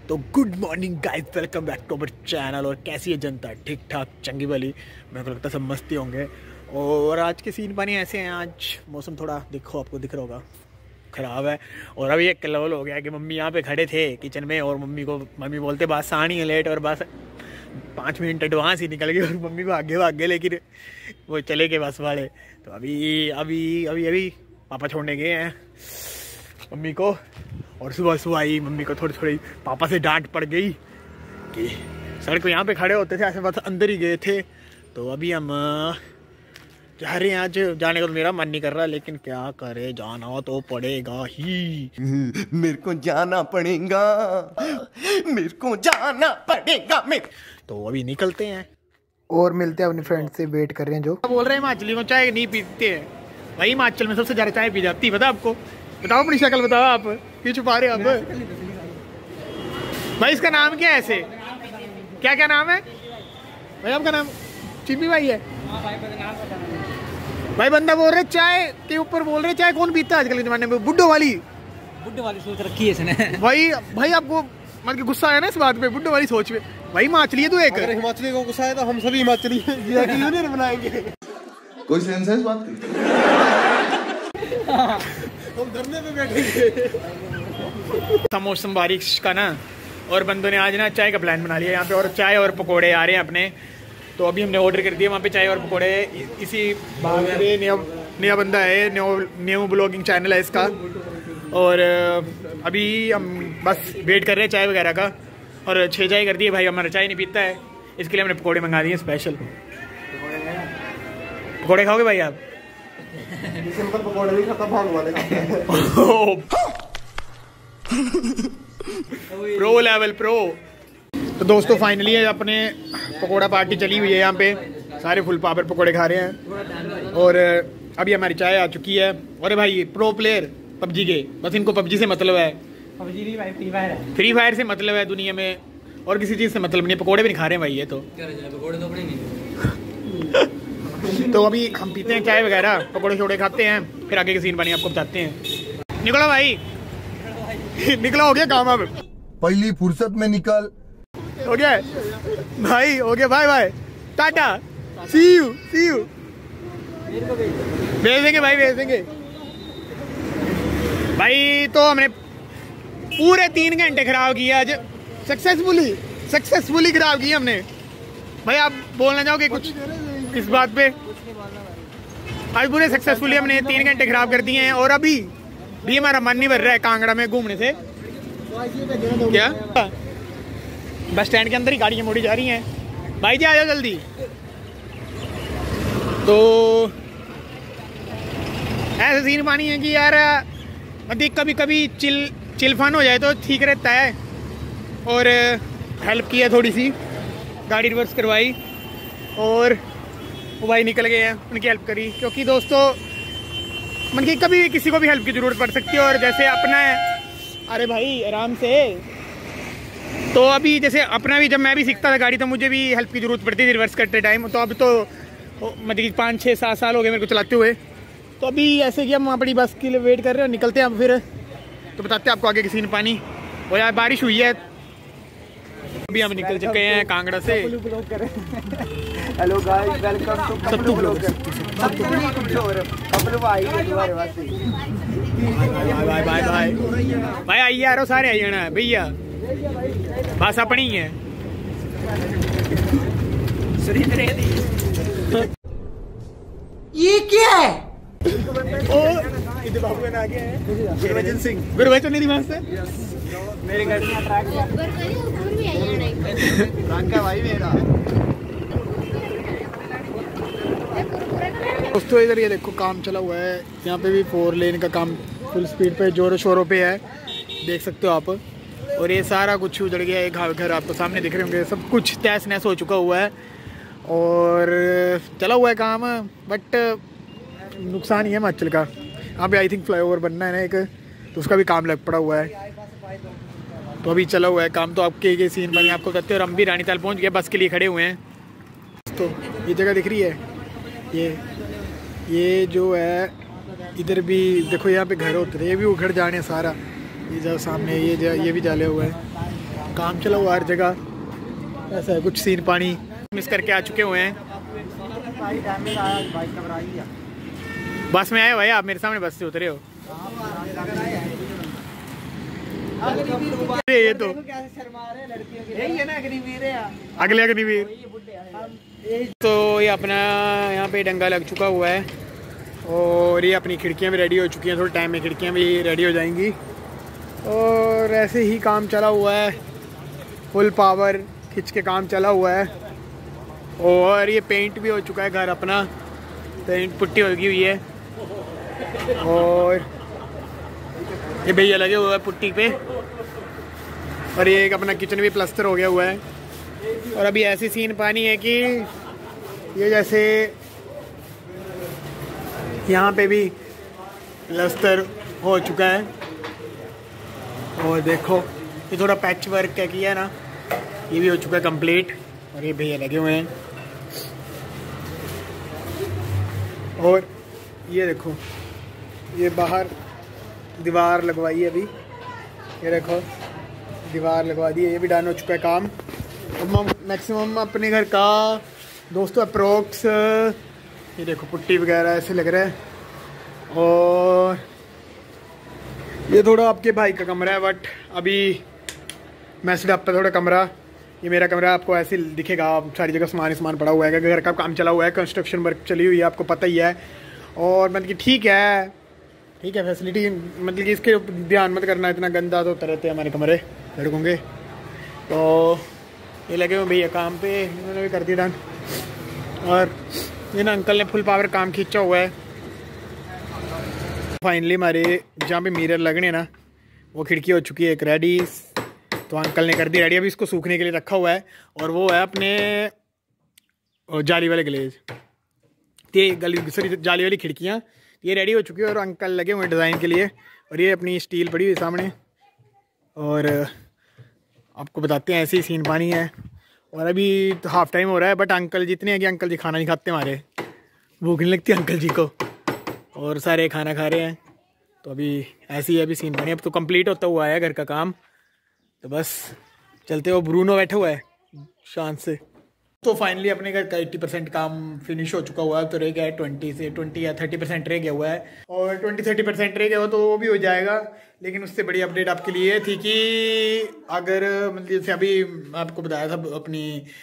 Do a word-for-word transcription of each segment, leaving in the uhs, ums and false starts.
तो good morning guys, welcome back to our channel. और कैसी है जनता? ठीक ठाक, चंगी वाली। मेरे को लगता है सब मस्ती होंगे। और आज के सीन पानी ऐसे हैं, आज मौसम थोड़ा देखो, आपको दिख रहा होगा, ख़राब है। और अभी एक लेवल हो गया कि मम्मी यहाँ पे खड़े थे किचन में, और मम्मी को मम्मी बोलते बस आनी है लेट, और बस पाँच मिनट एडवांस ही निकल गए और मम्मी को आगे भागे, लेकिन वो चले गए बस वाले। तो अभी अभी अभी अभी पापा छोड़ने गए हैं मम्मी को, और सुबह सुबह आई मम्मी को थोड़ी थोड़ी पापा से डांट पड़ गई कि सड़क पे यहाँ पे खड़े होते थे, ऐसे बस अंदर ही गए थे। तो अभी हम जा रहे हैं। आज जाने का तो मेरा मन नहीं कर रहा, लेकिन क्या करे, जाना तो पड़ेगा ही। मेरे को जाना पड़ेगा, मेरे को जाना पड़ेगा मेरे। तो अभी निकलते हैं और मिलते हैं अपने फ्रेंड से। वेट कर रहे हैं। जो बोल रहे हैं हिमाचली को चाय नहीं पीते हैं भाई, हिमाचल में सबसे ज़्यादा चाय पी जाती है, पता आपको? बताओ अपनी शक्ल बताओ, आप क्यों छुपा रहे हो आप? भाई इसका नाम क्या है ऐसे? क्या क्या नाम है भाई आपका? नाम चिम्पी भाई है भाई। बंदा बोल रहे चाय के ऊपर बोल रहे चाय कौन पीता है आजकल के जमाने में? बुड्ढो वाली बुड्ढो वाली सोच रखी है इसने भाई। भाई आपको मतलब गुस्सा आया ना इस बात पे, बुड्ढो वाली सोच पे? भाई हिमाचली है तू एक। अगर हिमाचली को गुस्सा है तो हम सभी हिमाचली यूनियन बनाएंगे। कोई सेंस है इस बात की? हम धरने पे बैठेंगे। मौसम बारिश का ना, और बंदों ने आज ना चाय का प्लान बना लिया यहाँ पे, और चाय और पकोड़े आ रहे हैं अपने। तो अभी हमने ऑर्डर कर दिया वहाँ पे चाय और पकोड़े। इसी बाग में नया नया बंदा है, न्यू न्यू ब्लॉगिंग चैनल है इसका। और अभी हम बस वेट कर रहे हैं चाय वगैरह का, और छः चाय कर दिए भाई, हमारा चाय नहीं पीता है, इसके लिए हमने पकोड़े मंगा दिए स्पेशल। पकोड़े खाओगे भाई आप? सिंपल पकोड़े नहीं खाता, भाग वाले खाते हैं। Pro level pro. तो दोस्तों फाइनली अपने पकोड़ा पार्टी चली हुई है यहाँ पे, सारे फुल पावर पकोड़े खा रहे हैं। और अभी हमारी चाय आ चुकी है। अरे भाई प्रो प्लेयर पबजी के, बस इनको पबजी से मतलब है, पबजी नहीं भाई, फ्री फायर है। फ्री फायर से मतलब है दुनिया में, और किसी चीज़ से मतलब नहीं। पकोड़े भी नहीं खा रहे हैं भाई ये तो। पकोड़े तो नहीं। तो अभी हम पीते हैं चाय वगैरह, पकोड़े छोड़े खाते हैं, फिर आगे के सीन बनी आपको बताते हैं। निकलो भाई निकलो, हो गया काम अब। पहली फुर्सत में निकल। हो गया भाई, हो गया, bye bye, tata, see you see you. भेज देंगे भाई, भेज देंगे भाई। तो हमने पूरे तीन घंटे खराब किए आज, सक्सेसफुली सक्सेसफुली खराब किए हमने। भाई आप बोलना चाहोगे कुछ इस बात पे? आज पूरे सक्सेसफुली हमने तीन घंटे खराब कर दिए हैं, और अभी भी हमारा मन नहीं भर रहा है कांगड़ा में घूमने से। क्या बस स्टैंड के अंदर ही गाड़ियाँ मोड़ी जा रही हैं भाई जी, आ जाओ जल्दी। तो ऐसे सीन पानी है कि यार मतलब कभी कभी चिल चिल फन हो जाए तो ठीक रहता है। और हेल्प की है थोड़ी सी, गाड़ी रिवर्स करवाई, और वो भाई निकल गए हैं, उनकी हेल्प करी। क्योंकि दोस्तों मतलब कि कभी किसी को भी हेल्प की ज़रूरत पड़ सकती है, और जैसे अपना है, अरे भाई आराम से। तो अभी जैसे अपना भी, जब मैं भी सीखता था गाड़ी तो मुझे भी हेल्प की ज़रूरत पड़ती थी रिवर्स करते टाइम। तो अब तो मतलब कि पाँच छः सात साल हो गए मेरे को चलाते हुए। तो अभी ऐसे कि हम अपनी बस के लिए वेट कर रहे हैं, निकलते हैं अब फिर। तो बताते हैं आपको आगे की सीन पानी। और यार बारिश हुई है, अभी हम निकल चुके हैं कांगड़ा से। Hello guys, welcome to Sattu blog. Bye bye bye भाई, आइए यारो, सारे आई जाना भैया, बस अपनी है। ये क्या है? गुरबचन आ गया है, गुरबचन सिंह, गुरबचन नहीं दिमाग से मेरे घर में ट्रैक है भाई मेरा। दोस्तों इधर ये देखो काम चला हुआ है, यहाँ पे भी फोर लेन का काम फुल स्पीड पे जोरों शोरों पे है, देख सकते हो आप। और ये सारा कुछ उजड़ गया है, घर घर आपको सामने दिख रहे होंगे, सब कुछ तहस नहस हो चुका हुआ है, और चला हुआ है काम। बट नुकसान ही है हिमाचल का, यहाँ पे आई थिंक फ्लाईओवर बनना है ना एक, तो उसका भी काम लग पड़ा हुआ है। तो अभी चला हुआ है काम। तो आपके ये सीन बने आपको बताते हैं। और हम भी रानीताल पहुँच गए, बस के लिए खड़े हुए हैं। तो ये जगह दिख रही है, ये ये जो है इधर भी देखो, यहाँ पे घर होते थे, ये भी उखड़ जाने सारा। ये जो सामने ये जा, ये भी जाले हुए हैं। काम चला हुआ हर जगह, ऐसा है कुछ सीन पानी मिस करके आ चुके हुए हैं। बस में आए भाई, आप मेरे सामने बस से उतरे हो। ये तो अगले अग्निवीर। तो ये अपना यहाँ पे डंगा लग चुका हुआ है और ये अपनी खिड़कियाँ भी रेडी हो चुकी हैं, थोड़े टाइम में खिड़कियाँ भी रेडी हो जाएंगी। और ऐसे ही काम चला हुआ है, फुल पावर खिंच के काम चला हुआ है। और ये पेंट भी हो चुका है घर अपना, पेंट पुट्टी होगी हुई है। और ये भैया लगे हुआ है पुट्टी पे। और ये एक अपना किचन भी प्लास्टर हो गया हुआ है। और अभी ऐसी सीन पानी है कि ये जैसे यहाँ पे भी प्लास्टर हो चुका है। और देखो ये थोड़ा पैच वर्क क्या किया है ना, ये भी हो चुका है कंप्लीट। और ये भैया लगे हुए हैं। और ये देखो ये बाहर दीवार लगवाई है अभी, ये देखो दीवार लगवा दी है, ये भी डन हो चुका है काम। अब मैक्सिमम अपने घर का दोस्तों अप्रोक्स ये देखो पुट्टी वगैरह ऐसे लग रहा है। और ये थोड़ा आपके भाई का कमरा है, बट अभी मैसेड अप पे थोड़ा कमरा, ये मेरा कमरा आपको ऐसे दिखेगा। सारी जगह सामान सामान पड़ा हुआ है, घर का काम चला हुआ है, कंस्ट्रक्शन वर्क चली हुई है, आपको पता ही है। और मतलब कि ठीक है ठीक है फैसिलिटी, मतलब कि इसके ध्यान मत करना, इतना गंदा तो होते रहते हैं हमारे कमरे लड़कों के। तो ये लगे हुए भैया काम पे, इन्होंने भी कर दिया डन। और ये ना अंकल ने फुल पावर काम खींचा हुआ है। फाइनली हमारे जहाँ पे मिरर लगने ना, वो खिड़की हो चुकी है एक रेडी, तो अंकल ने कर दी रेडी। अभी इसको सूखने के लिए रखा हुआ है। और वो है अपने जाली वाले ग्लेज, ये गली सॉरी जाली वाली खिड़कियाँ, ये रेडी हो चुकी है। और अंकल लगे हुए डिज़ाइन के लिए। और ये अपनी स्टील पड़ी हुई सामने। और आपको बताते हैं ऐसी सीन पानी है। और अभी तो हाफ टाइम हो रहा है, बट अंकल जितने हैं कि अंकल जी खाना नहीं खाते, हमारे भूख नहीं लगती अंकल जी को, और सारे खाना खा रहे हैं। तो अभी ऐसी है अभी सीन पानी। अब तो कंप्लीट होता हुआ है घर का काम, तो बस चलते हो। ब्रूनो बैठा हुआ है शान से। तो फाइनली अपने घर का अस्सी परसेंट काम फिनिश हो चुका हुआ है। तो रह गया है ट्वेंटी से ट्वेंटी या थर्टी परसेंट रह गया हुआ है। और ट्वेंटी थर्टी परसेंट रह गया हो तो वो भी हो जाएगा। लेकिन उससे बड़ी अपडेट आपके लिए थी कि अगर मतलब जैसे अभी आपको बताया था अपनी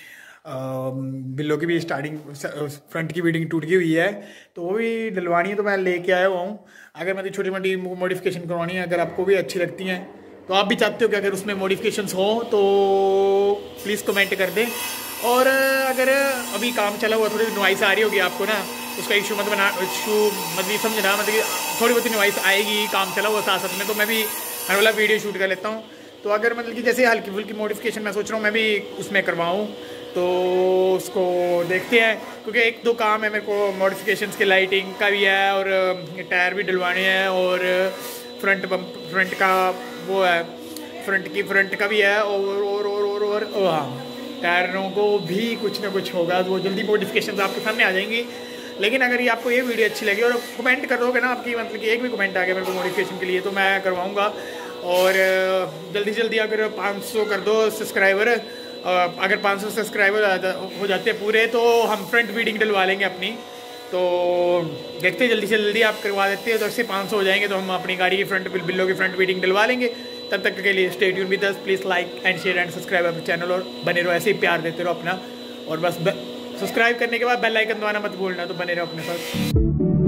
बिल्लो की भी स्टार्टिंग फ्रंट की बीडिंग टूट गई हुई है, तो वो भी डलवानी है। तो मैं लेके आया हुआ हूँ। अगर मतलब छोटी मोटी मॉडिफिकेशन करवानी है, अगर आपको भी अच्छी लगती हैं, तो आप भी चाहते हो कि अगर उसमें मॉडिफिकेशंस हो तो प्लीज़ कमेंट कर दें। और अगर अभी काम चला हुआ, थोड़ी नॉइस आ रही होगी आपको ना, उसका इशू मत बना इशू मतलब समझना, मतलब कि थोड़ी बहुत नॉइस आएगी, काम चला हुआ साथ साथ में, तो मैं भी हर वाला वीडियो शूट कर लेता हूँ। तो अगर मतलब कि जैसे हल्की फुल्की मॉडिफिकेशन मैं सोच रहा हूँ मैं भी उसमें करवाऊँ, तो उसको देखते हैं। क्योंकि एक दो काम है मेरे को मॉडिफिकेशंस के, लाइटिंग का भी है और टायर भी डलवाने हैं और फ्रंट बम्प फ्रंट का वो है, फ्रंट की फ्रंट का भी है और और और और, और हाँ टायरों को भी कुछ ना कुछ होगा। तो वो जल्दी मॉडिफिकेशंस आपके सामने आ जाएंगी। लेकिन अगर ये आपको ये वीडियो अच्छी लगी और कमेंट कर दोगे ना, आपकी मतलब कि एक भी कमेंट आ गया मेरे को मॉडिफिकेशन के लिए, तो मैं करवाऊँगा। और जल्दी जल्दी अगर पाँच सौ कर दो सब्सक्राइबर, अगर पाँच सौ सब्सक्राइबर हो जाते हैं पूरे, तो हम फ्रंट बीडिंग डलवा लेंगे अपनी। तो देखते हैं जल्दी से जल्दी आप करवा देते हैं, तो इससे पाँच सौ हो जाएंगे तो हम अपनी गाड़ी की फ्रंट बिल्लो की फ्रंट बीडिंग डलवा लेंगे। तब तक के लिए stay tuned with us, please like and share and subscribe अपने चैनल, और बने रहो ऐसे ही प्यार देते रहो अपना। और बस सब्सक्राइब करने के बाद बेल आइकन दबाना मत भूलना। तो बने रहो अपने साथ।